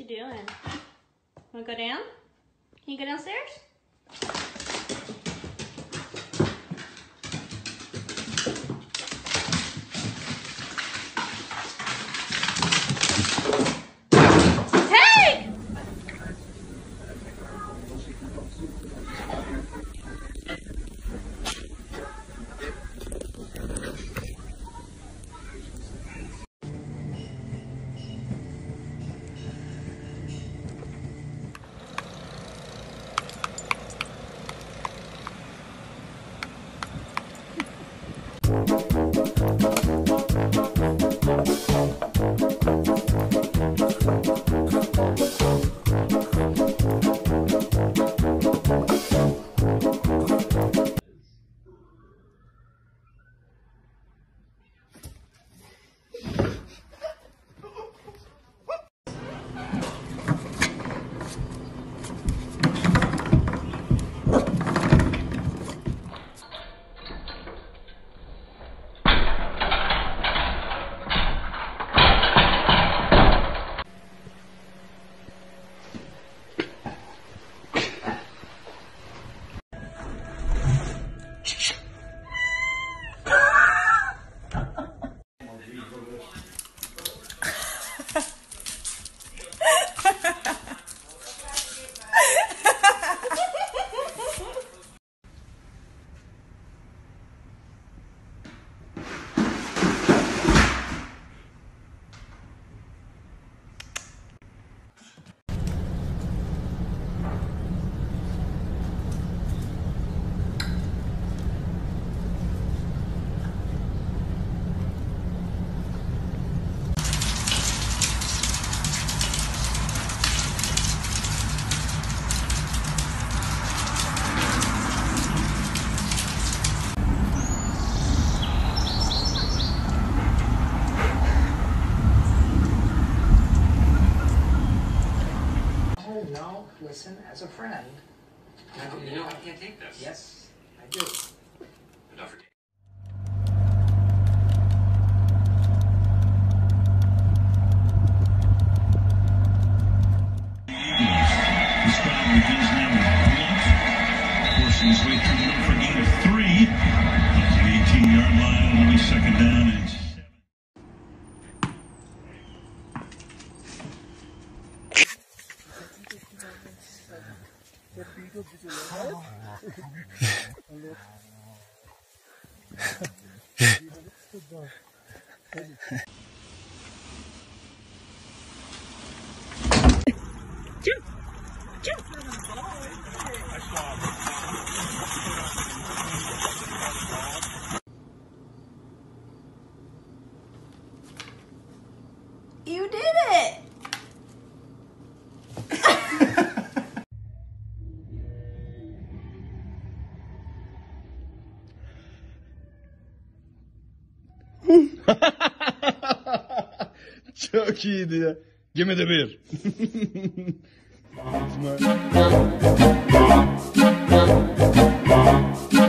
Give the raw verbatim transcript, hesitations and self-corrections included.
you doing? Wanna go down? Can you go downstairs? Listen as a friend. No, you know I can't take this. Yes, I do. But don't forget. This crowd begins now with Blunt, forcing his way through the middle for a gain of three. Up to the eighteen-yard line, it'll be second down and seven. You did it! Çok iyiydi ya. Give me the beer. Ağzıma.